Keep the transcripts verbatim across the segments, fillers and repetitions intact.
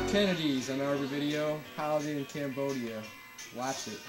Kennedy's on our video, Holiday in Cambodia. Watch it.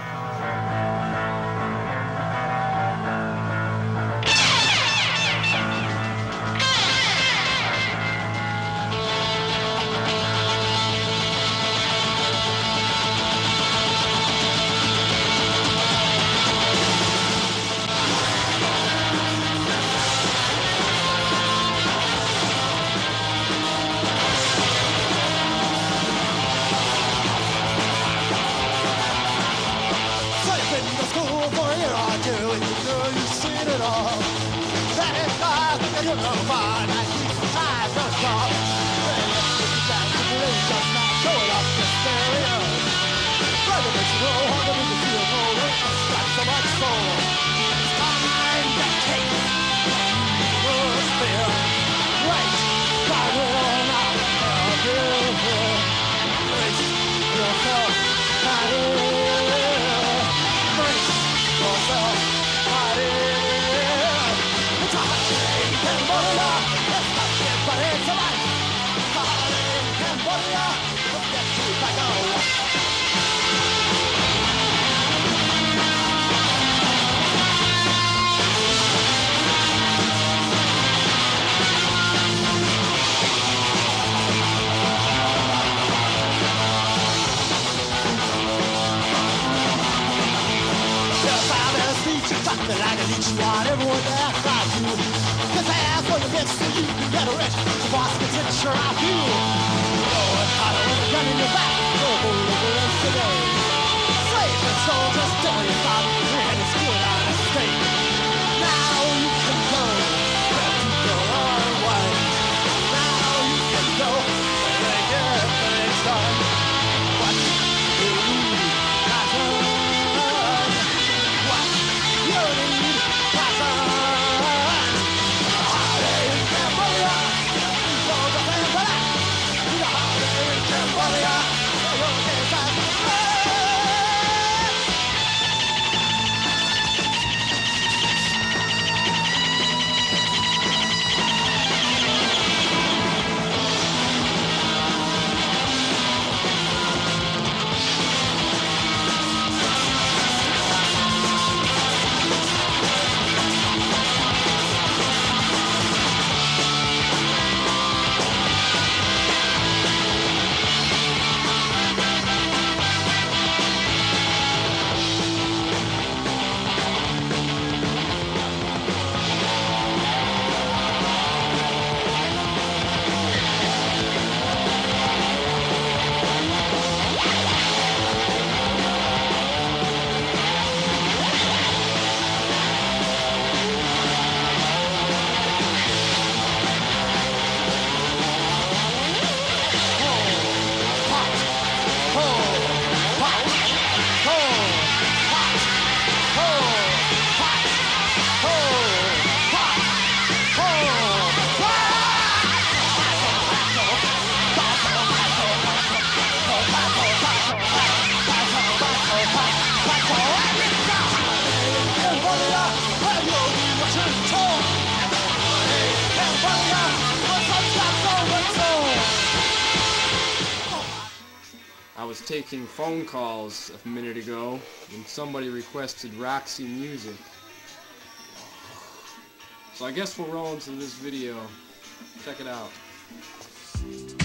Like a leech, want everyone to act like you. Cause that's what the best so you can get rich. The boss can take a shirt off you. Oh, it's hot with a gun in your back. Oh, over yesterday. Slave and soldiers doing your job. And it's good out of state. Now you can go where people are white. Now you can go where they get things done. What you need not done. What you need not done. Holiday in Cambodia. People don't pay for that. The holiday in Cambodia. Your days are I was taking phone calls a minute ago when somebody requested Roxy music. So I guess we'll roll into this video. Check it out.